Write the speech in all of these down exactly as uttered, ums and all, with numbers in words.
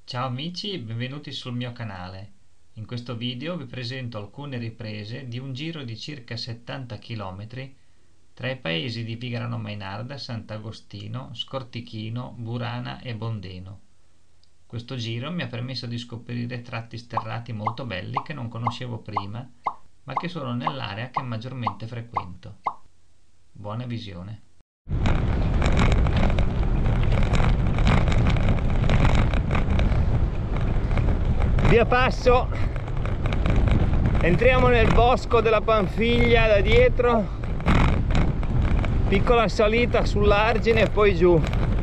Ciao amici, benvenuti sul mio canale. In questo video vi presento alcune riprese di un giro di circa settanta chilometri tra i paesi di Vigrano Mainarda, Sant'Agostino, Scortichino, Burana e Bondeno. Questo giro mi ha permesso di scoprire tratti sterrati molto belli che non conoscevo prima, ma che sono nell'area che maggiormente frequento. Buona visione. Via Passo, entriamo nel bosco della Panfiglia da dietro, piccola salita sull'argine e poi giù.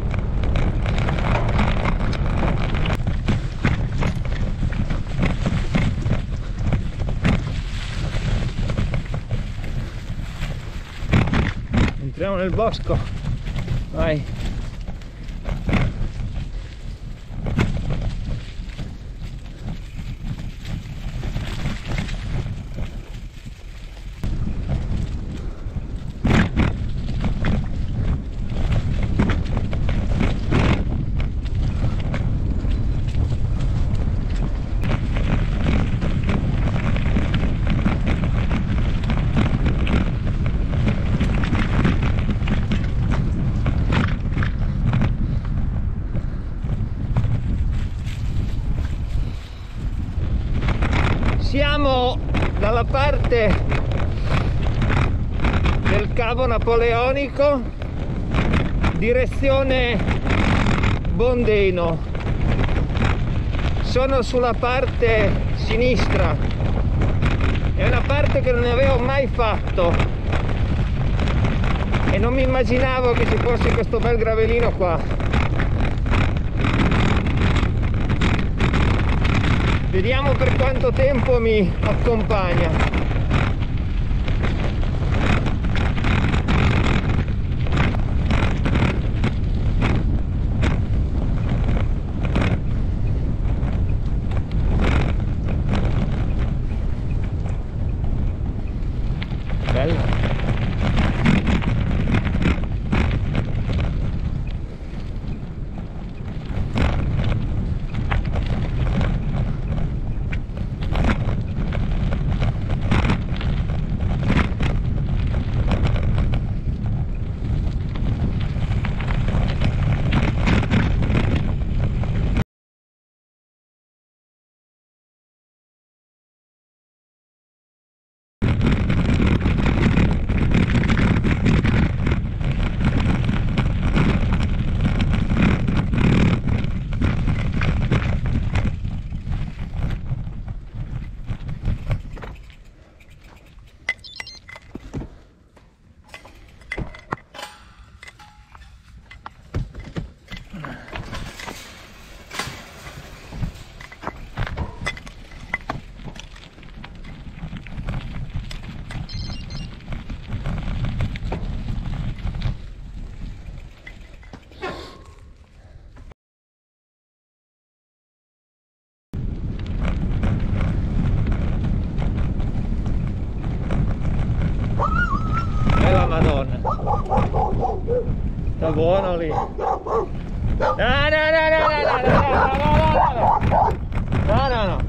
Entriamo nel bosco, vai. Siamo dalla parte del Cavo Napoleonico, direzione Bondeno. Sono sulla parte sinistra, è una parte che non avevo mai fatto e non mi immaginavo che ci fosse questo bel gravelino qua. Vediamo per quanto tempo mi accompagna. Bello. Madonna, sta buono lì. No, no, no, no, no, no, no, no, no, no, no, no.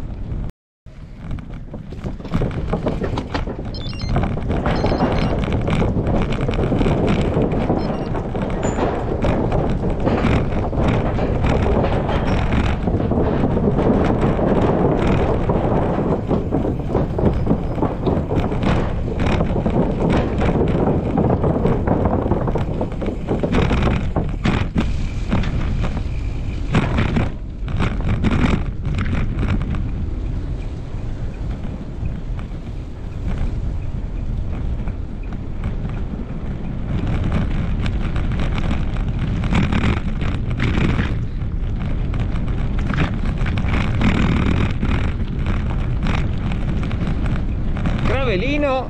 Gravelino.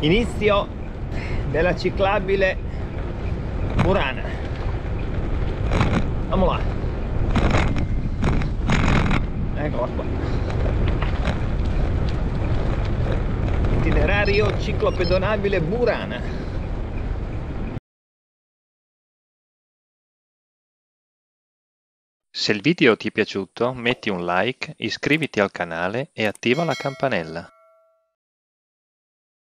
Inizio della ciclabile Murana. Vamo là. Eccola qua. Itinerario ciclopedonabile Murana. Se il video ti è piaciuto, metti un like, iscriviti al canale e attiva la campanella.